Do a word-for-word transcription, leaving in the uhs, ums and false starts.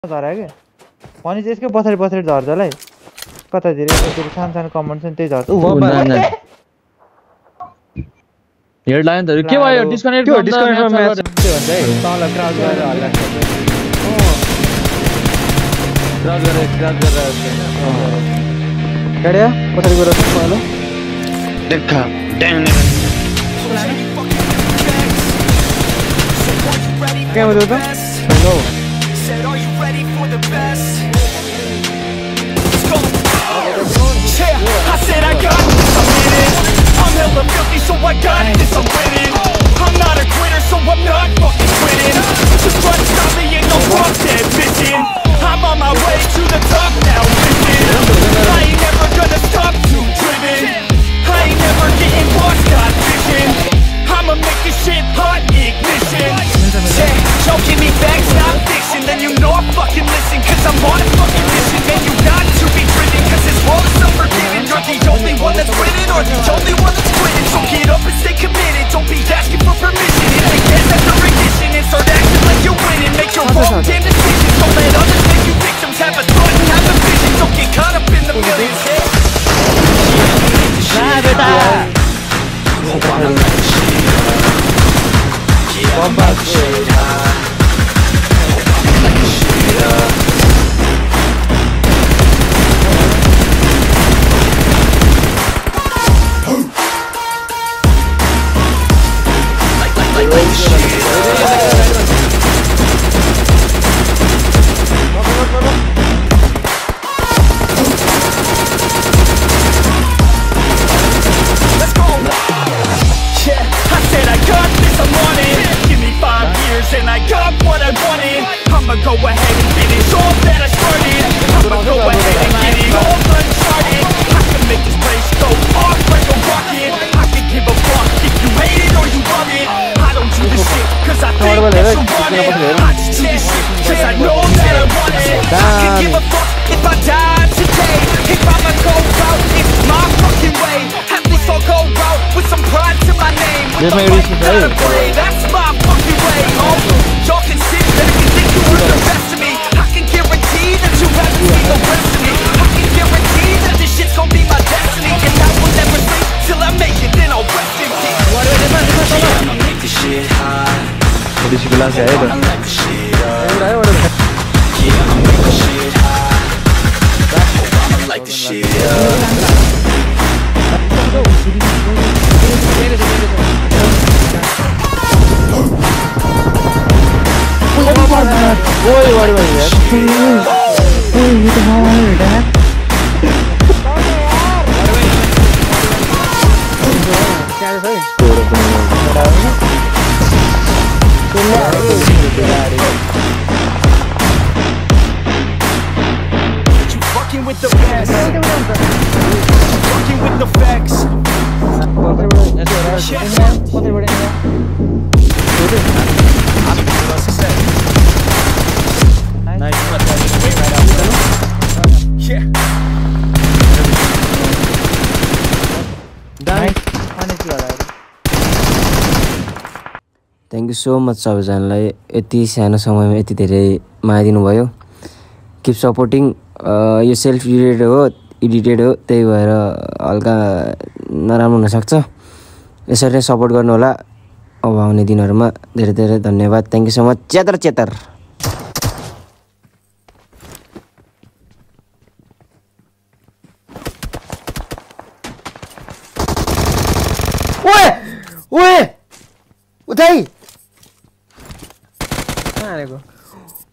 झरे के पनि चाहिँ यसको पछाडि पछाडि झर्छ होला है कतातिर यसको सानो सानो कमेन्ट छ नि त्यही झर्छ उ हेड लाइन त के भयो डिस्कनेक्ट त्यो डिस्कनेक्ट म्याच त्यो हुन्छ है तल क्राउच गरेर हल्ला क्राउच गरेर क्राउच गरेर गाडिया पछाडि गएर पहिलो देखा ड्याङ के हो त hello Said, are you ready for the best? Let's go. Yeah, I said I got this, I'm in it. I'm hella filthy, so I got this, I'm winning. I'm not a quitter, so I'm not fucking quitting. Just try to stop me, ain't no wrong dead missing. I'm on my way to the top now, listen. I ain't never gonna stop too driven. I ain't never getting lost, got vision. I'ma make this shit hot, ignition. Yeah, don't give me back, stop fiction. Then you know I fucking listen, cause I'm on a fucking mission. Man, you got to be driven, cause this world is unforgiving. You're the only one that's winning, or the only one that's quitting. So get up and stay committed, don't be asking for permission. Hit the gas after ignition and start acting like you're winning. Make your own damn decisions, don't let others make you victims. Have a thought and have a vision, don't get caught up in the millions. I'm about to shit high. Like a shit up. Like, like, like, like shit up. Let's go. Yeah, I said I got this, I'm on it. Five years and I got what I wanted. I'ma go ahead and finish all that I started. I'ma go ahead and get it all uncharted. I can make this place go off like a rocket. I can give a fuck if you hate it or you love it. I don't do this shit cause I think that you want it. I just do this shit cause I know that I want it. I can give a fuck if I die today. If I'ma go out, it's my fucking way. At least I'll go out with some pride to my name. With the fight that I play, that's my fucking way. Oh, y'all can sit back and think you were the best of me. I can guarantee that you haven't seen the rest of me. I can guarantee that this shit's gonna be my destiny. And I will never sleep till I make it, then I'll rest in peace. Yeah, I'ma make this shit high. This is the last guy ever. I'ma light this shit up. Yeah, I'ma make this shit high. I'ma light this shit up. ओए बड़ी बड़ी यार ओए ये तो हवा है बेटा क्या है You fucking with the best. Fucking with the facts. Yeah. Thank you so much सबैजनालाई यति सानो समयमा यति धेरै माया दिनुभयो किप सपोर्टिङ यो सेल्फ एडिटेड हो एडिटेड हो त्यही भएर हल्का नराम्रो हुनसक्छ यसरी नै सपोर्ट गर्नु होला अब आउने दिनहरूमा धेरै धेरै धन्यवाद थ्याङ्क यू सो मच च्यातर च्यातर ओए ओए उठाई कहाँ आएको